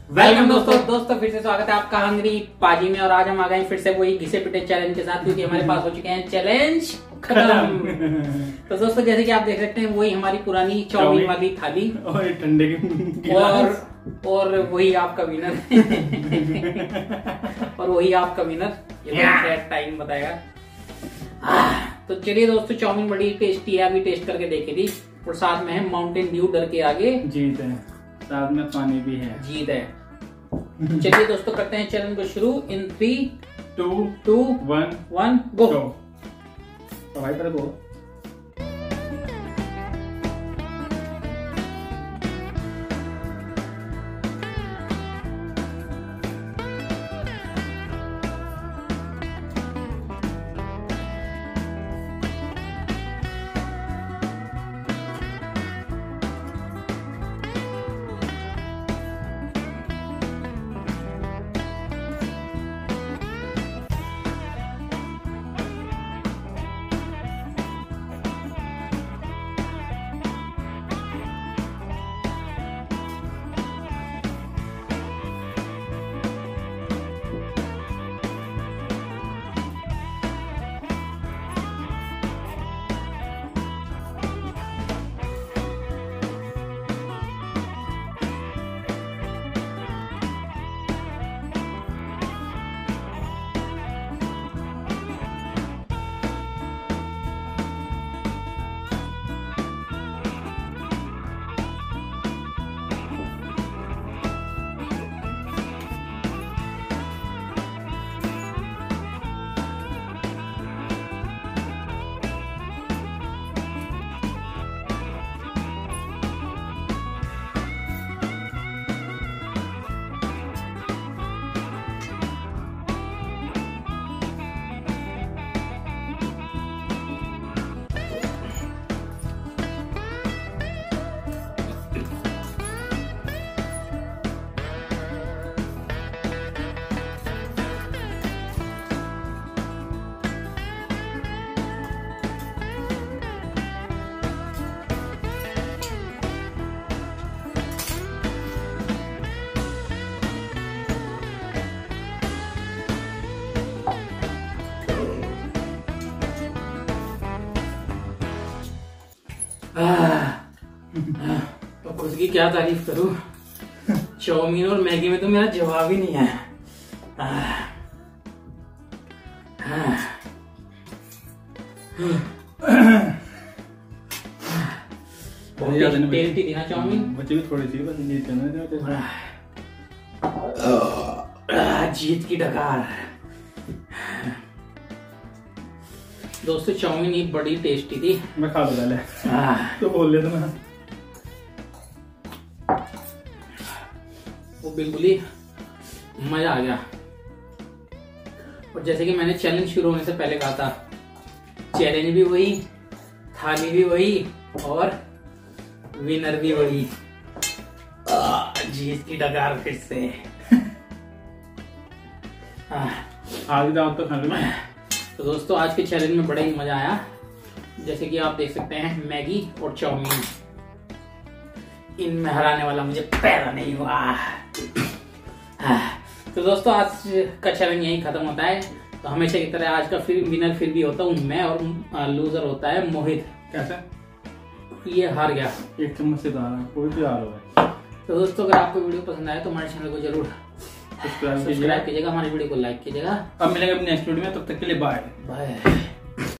Welcome दोस्तों फिर से स्वागत है आपका हंगरी पाजी में। और आज हम आ गए फिर से वही घिसे पिटे चैलेंज के साथ, क्योंकि हमारे पास हो चुके हैं चैलेंज खत्म। तो दोस्तों जैसे कि आप देख सकते हैं वही हमारी पुरानी चाउमीन वाली थाली और ठंडे की और वही आपका विनर और वही आपका विनर ये टाइम बताएगा। तो चलिए दोस्तों, चाउमीन बड़ी टेस्टी है, अभी टेस्ट करके देखे थी। और साथ में है माउंटेन ड्यू, डर के आगे जीत है, साथ में पानी भी है, जीत है। चलिए दोस्तों करते हैं चैलेंज को शुरू इन 3, 2, 1 गो। तो भाई पर गो। तो खुद की क्या तारीफ करूं, चाउमीन और मैगी में तो मेरा जवाब ही नहीं है। टेस्टी थी ना चाउमीन, बच्चे भी थोड़ी सी बस जीत करना। जीत की डकार। दोस्तों चाउमीन ही बड़ी टेस्टी थी। मैं खा लूंगा ले। तो बोल ले ना, वो बिल्कुल ही मजा आ गया। और जैसे कि मैंने चैलेंज शुरू होने से पहले कहा था, चैलेंज भी वही, थाली भी वही और विनर भी वही। जीत की डकार फिर से। आज दाव तो खा लूंगा। तो दोस्तों आज के चैलेंज में बड़ा ही मजा आया। जैसे कि आप देख सकते हैं मैगी और चाउमीन, इनमें हराने वाला मुझे पैदा नहीं हुआ। तो दोस्तों आज का चैलेंज यही खत्म होता है। तो हमेशा की तरह आज का विनर फिर भी होता हूँ मैं, और लूजर होता है मोहित। कैसे? ये हार गया, एक चम्मच से कोई भी हार होगा। तो दोस्तों अगर आपको वीडियो पसंद आए तो हमारे चैनल को जरूर सब्सक्राइब कीजिएगा, हमारी वीडियो को लाइक कीजिएगा। अब मिलेंगे अपने नेक्स्ट वीडियो में, तब तक के लिए बाय बाय।